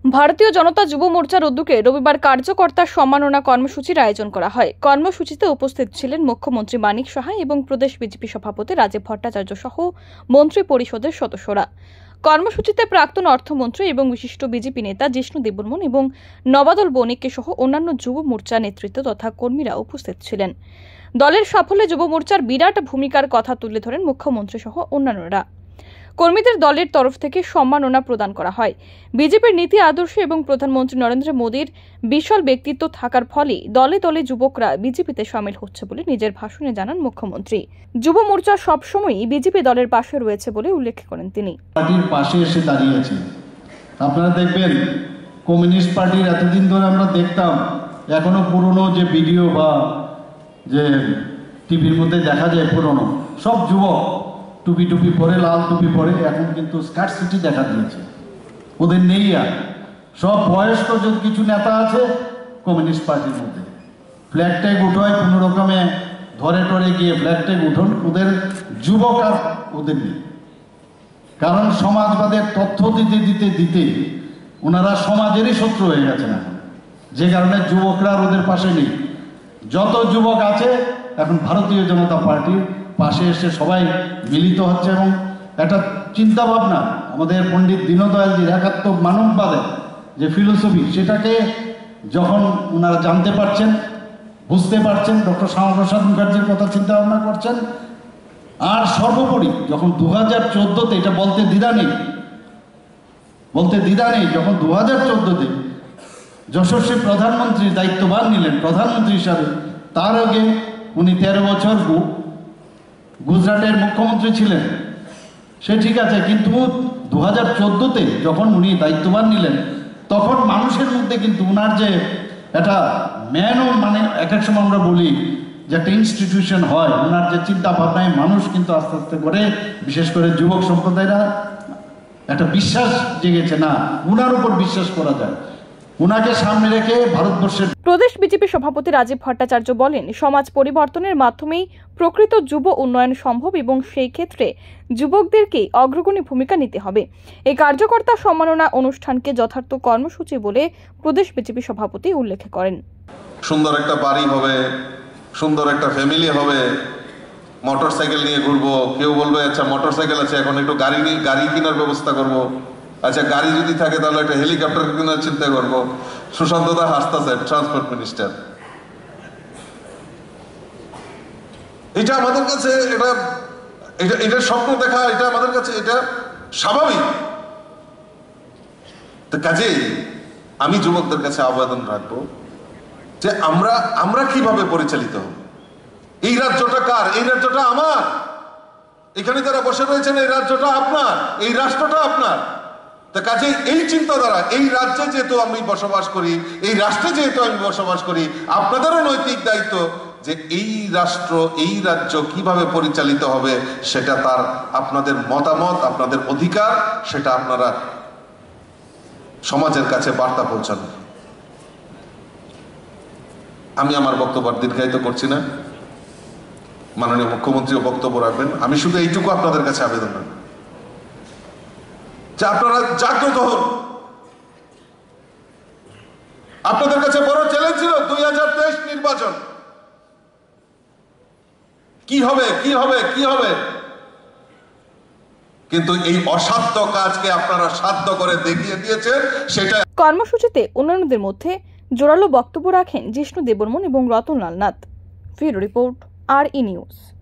ভারতীয় জনতা যুব মোর্চার উদ্যোগে রবিবার কার্যকর্তা সম্মাননা কর্মসূচির আয়োজন করা হয়। কর্মসূচিতে উপস্থিত ছিলেন মুখ্যমন্ত্রী মানিক সাহা এবং প্রদেশ বিজেপি সভাপতি রাজীব ভট্টাচার্য সহ মন্ত্রী পরিষদের সদস্যরা। কর্মসূচিতে প্রাক্তন অর্থমন্ত্রী এবং বিশিষ্ট বিজেপি নেতা জিষ্ণু দেববর্মন এবং নবাদল বণিককে সহ অন্যান্য যুব মোর্চা নেতৃত্ব তথা কর্মীরা উপস্থিত ছিলেন। দলের সাফল্যে যুব মোর্চার বিরাট ভূমিকার কথা তুলে ধরেন মুখ্যমন্ত্রী সহ অন্যান্যরা। কর্মীদের দলের তরফ থেকে সম্মাননা প্রদান করা হয়। বিজেপির নীতি আদর্শ এবং প্রধানমন্ত্রী নরেন্দ্র মোদীর বিশাল ব্যক্তিত্ব থাকার ফলে দলে দলে যুবকরা বিজেপিতে শামিল হচ্ছে বলে নিজের ভাষণে জানান মুখ্যমন্ত্রী। যুব মোর্চা সবসময়ই বিজেপি দলের পাশে রয়েছে বলে উল্লেখ করেন তিনি। পার্টির পাশে এসে দাঁড়িয়েছে। আপনারা দেখবেন কমিউনিস্ট পার্টির এতদিন ধরে আমরা দেখতাম এখনো পুরনো যে ভিডিও বা যে টিভির মধ্যে দেখা যায় পুরনো সব যুবক টুপি পরে, লাল টুপি পরে, এখন কিন্তু স্কার্ট সিটি দেখা দিয়েছে। ওদের নেই আর সব বয়স্ক যদি কিছু নেতা আছে কমিউনিস্ট পার্টির মধ্যে ফ্ল্যাগ ট্যাগ উঠোয় কোনো রকমে ধরে টরে গিয়ে ফ্ল্যাগ ট্যাগ উঠোন, ওদের যুবক আর ওদের নেই। কারণ সমাজবাদের তথ্য দিতে ওনারা সমাজেরই শত্রু হয়ে গেছেন এখন, যে কারণে যুবকরা আর ওদের পাশে নেই। যত যুবক আছে এখন ভারতীয় জনতা পার্টির পাশে এসে সবাই মিলিত হচ্ছে এবং একটা চিন্তা ভাবনা আমাদের পণ্ডিত দীনদয়ালজির একাত্ম মানববাদের যে ফিলোসফি, সেটাকে যখন ওনারা জানতে পারছেন, বুঝতে পারছেন, ডক্টর শ্যামাপ্রসাদ মুখার্জির কথা চিন্তা ভাবনা করছেন, আর সর্বোপরি যখন 2014-তে এটা বলতে দ্বিধা নেই যখন 2014-তে যশস্বী প্রধানমন্ত্রীর দায়িত্বভার নিলেন প্রধানমন্ত্রী হিসাবে, তার আগে উনি 13 বছর গুজরাটের মুখ্যমন্ত্রী ছিলেন। সে ঠিক আছে, কিন্তু 2014-তে যখন উনি দায়িত্বভার নিলেন তখন মানুষের মধ্যে কিন্তু উনার যে একটা মানে এক এক সময় আমরা বলি যে একটা ইনস্টিটিউশন হয়, ওনার যে চিন্তা ভাবনায় মানুষ কিন্তু আস্তে আস্তে করে, বিশেষ করে যুবক সম্প্রদায়রা একটা বিশ্বাস জেগেছে, না উনার উপর বিশ্বাস করা যায়, উনাকে সামনে রেখে ভারতবর্ষের। প্রদেশ বিজেপি সভাপতি রাজীব ভট্টাচার্য বলেন, সমাজ পরিবর্তনের মাধ্যমেই প্রকৃত যুব উন্নয়ন সম্ভব এবং সেই ক্ষেত্রে যুবকদেরকে অগ্রগণী ভূমিকা নিতে হবে। এই কার্যকর্তা সম্মাননা অনুষ্ঠানকে যথার্থ কর্মসূচি বলে প্রদেশ বিজেপি সভাপতি উল্লেখ করেন। সুন্দর একটা বাড়ি হবে, সুন্দর একটা ফ্যামিলি হবে, মোটরসাইকেল নিয়ে ঘুরবো, কেউ বলবে আচ্ছা মোটরসাইকেল আছে এখন একটু গাড়ি কেনার ব্যবস্থা করব, আচ্ছা গাড়ি যদি থাকে তাহলে একটা হেলিকপ্টার কেনার চিন্তা করবো। সুশান্ত দা হাসতেছে, ট্রান্সপোর্ট মিনিস্টার। এটা আমাদের কাছে এটা স্বপ্ন দেখা, এটা আমাদের কাছে এটা স্বাভাবিক। তো কাজেই আমি যুবকদের কাছে আবেদন রাখবো যে আমরা কিভাবে পরিচালিত হব। এই রাজ্যটা কার? এই রাজ্যটা আমার। এখানে যারা বসে রয়েছেন এই রাজ্যটা আপনার, এই রাষ্ট্রটা আপনার। তা কাজে এই চিন্তাধারা, এই রাজ্যে যেহেতু আমি বসবাস করি, এই রাষ্ট্রে যেহেতু আমি বসবাস করি, আপনাদেরও নৈতিক দায়িত্ব যে এই রাষ্ট্র, এই রাজ্য কিভাবে পরিচালিত হবে সেটা তার আপনাদের মতামত, আপনাদের অধিকার, সেটা আপনারা সমাজের কাছে বার্তা পৌঁছান। আমি আমার বক্তব্য দীর্ঘায়িত করছি না, মাননীয় মুখ্যমন্ত্রীও বক্তব্য রাখবেন। আমি শুধু এইটুকু আপনাদের কাছে আবেদন রাখব যে আপনারা জাগ্রত হন। আপনাদের কাছে বড় চ্যালেঞ্জ ছিল 2023 নির্বাচন। কি হবে কিন্তু এই অসাধ্য কাজকে আপনারা সাধ্য করে দেখিয়ে দিয়েছেন। সেটা কর্মসূচিতে অন্যান্যদের মধ্যে জোরালো বক্তব্য রাখেন জিষ্ণু দেববর্মন এবং Ratanlal Nath. Bureau report, RE news.